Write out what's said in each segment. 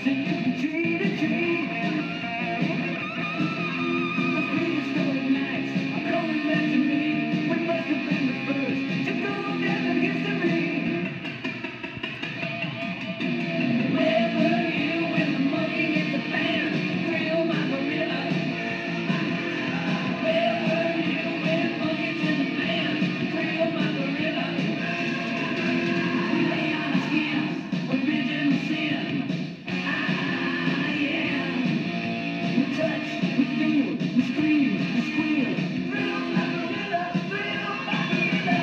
singing from tree to tree. The prehistoric nights are coming back to me. We must have been the first to go down in history. Where were you when the monkey hit the fan? Thrill my gorilla. Where were you when monkeys hit the fan? Thrill my gorilla. We lay on our skins, original sin. Yeah. We touch, we feel, we scream, we squeal. Thrill my gorilla, thrill my gorilla.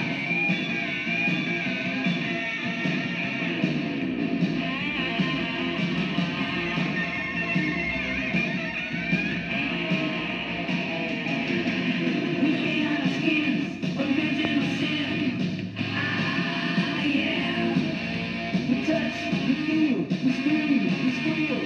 We lay on our skins, original sin. Yeah. We touch, we feel, we scream, we squeal.